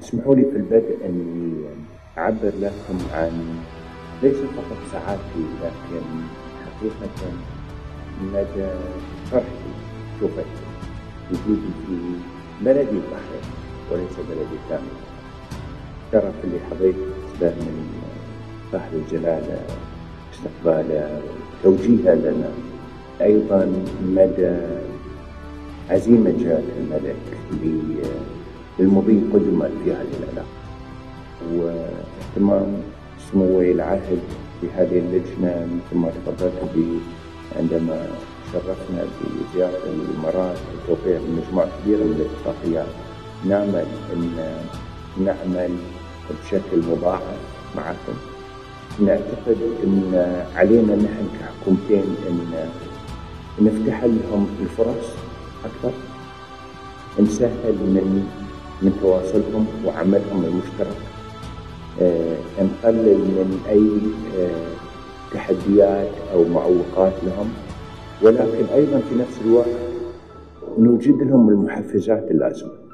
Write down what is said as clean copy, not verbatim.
اسمحوا لي في البدء أني أعبر لكم عن ليس فقط سعادتي، لكن حقيقة مدى فرحي شوفت وجودي في بلدي البحرين وليس بلدي الثاني. الشرف اللي حظيت به من صاحب الجلالة استقباله وتوجيهه لنا، أيضا مدى عزيمة جلالة الملك للمضي قدما في هذه العلاقة، واهتمام سمو ولي العهد بهذه اللجنة مثل ما تفضلت به عندما شرفنا بزيارة الإمارات وتوقيع مجموعة كبيرة من الاتفاقيات. نأمل أن نعمل بشكل مضاعف معكم. نعتقد أن علينا نحن كحكومتين أن نفتح لهم الفرص أكثر، نسهل من تواصلهم وعملهم المشترك، نقلل من أي تحديات أو معوقات لهم، ولكن أيضا في نفس الوقت نوجد لهم المحفزات اللازمة.